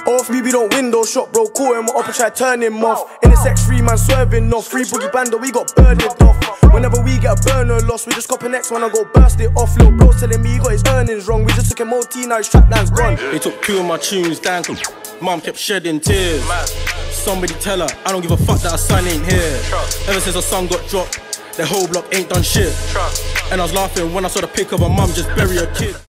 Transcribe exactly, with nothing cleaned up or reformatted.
Off me, we don't window shop, bro. Caught him up and try turn him off. In the sex, free man swerving off. Free boogie bando, we got burned off. Whenever we get a burner loss, we just cop an next one and go burst it off. Little bro telling me he got his earnings wrong. We just took him O T, now his trap line's gone. They took two of my tunes down, mum kept shedding tears. Somebody tell her, I don't give a fuck that her son ain't here. Ever since her son got dropped, the whole block ain't done shit. And I was laughing when I saw the pic of her mum just bury her kid.